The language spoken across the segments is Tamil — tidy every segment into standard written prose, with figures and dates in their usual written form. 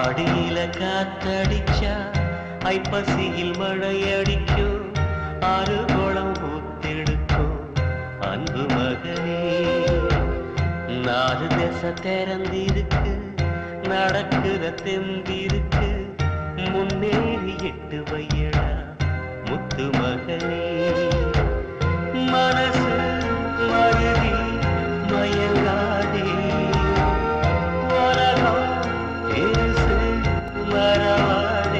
ஆடியில காத்தடிச்சா ஐப்பசியில் மழையடிக்கும், ஆறு குளம் பூத்தெடுக்கும் அன்பு மகனே. நாலு திசை திறந்திருக்கு, நடக்குற தெம்பிருக்கு, முன்னேறி எட்டு வையடா முத்து மகனே. மனசு மருதி மயங்காதே, உலகம் பெருசு மறவாதே.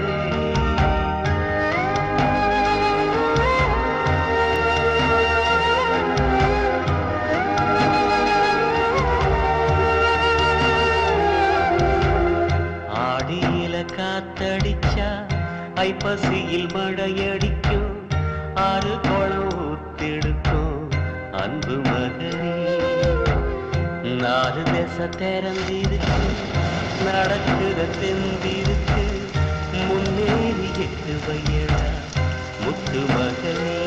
ஆடியில காத்தடிச்சா ஐப்பசியில் மழையடிக்கும், ஆறு குளம் ஊத்தெடுக்கும் அன்பு மகனே. நாலு திசை திறந்திருக்கு, நடக்குற தெம்பிருக்கு, முன்னேறி எட்டு வையடா முத்து மகனே.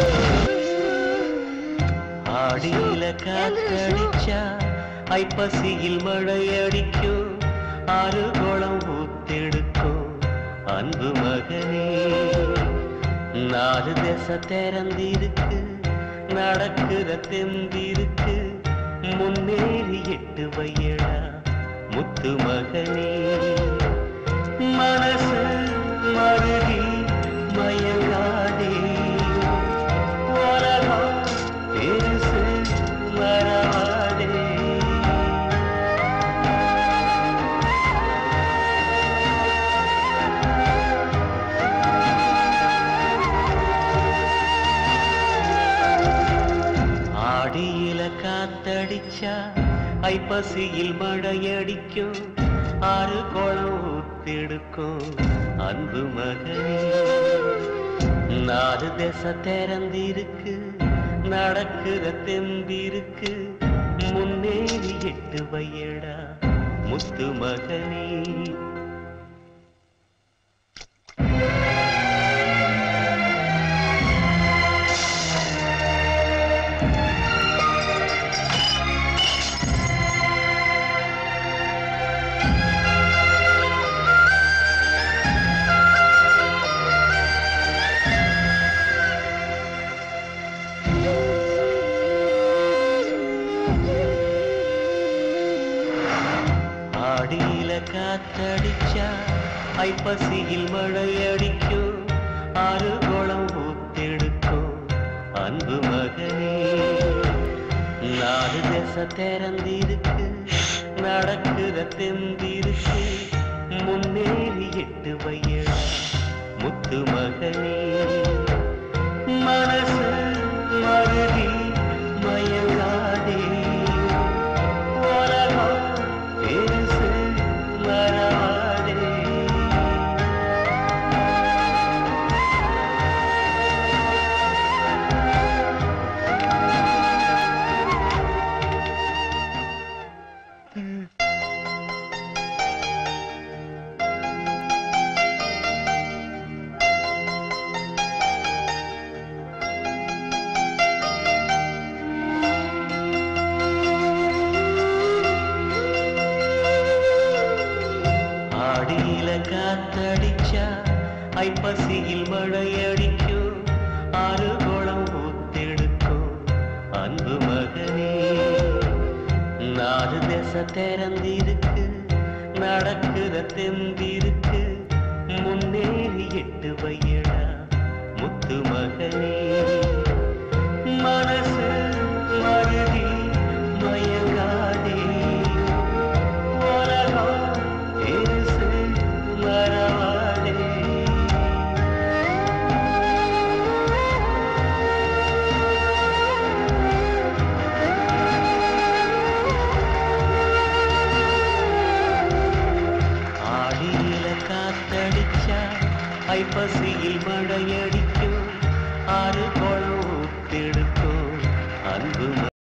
ஆடியில காத்தடிச்சா ஐப்பசியில் மழையடிக்கும், ஆறு குளம் ஊத்தெடுக்கும் அன்பு மகனே. நாலு திசை திறந்திருக்கு, நடக்குற தெம்பிருக்கு, முன்னேறி எட்டு வையடா முத்து மகனே. மனசு மருதி மயங்காதே, உலகம் பெருசு மறவாதே. ஆடியில காத்தடிச்சா ஐப்பசியில் மழையடிக்கும், ஆறு குளம் ஊத்தெடுக்கும் அன்பு மகனே. நாலு திசை திறந்திருக்கு, நடக்குற தெம்பிருக்கு, முன்னேறி எட்டு வையடா முத்து மகனே. ஆடியில காத்தடிச்சா ஐப்பசியில் மழையடிக்கும், ஆறு குளம் ஊத்தெடுக்கும் அன்பு மகனே. நாலு திசை திறந்திருக்கு, நடக்குற தெம்பிருக்கு, முன்னேறி எட்டு வையடா முத்து மகனே. மனசு மருதி மயங்காதே, உலகம் பெருசு மறவாதே. ஆடியில காத்தடிச்சா ஐப்பசியில் மழையடிக்கும், ஆறு குளம் ஊத்தெடுக்கும் அன்பு மகனே. நாலு திசை திறந்திருக்கு, நடக்குற தெம்பிருக்கு, முன்னேறி எட்டு வையடா முத்து மகனே. மனசு மருதி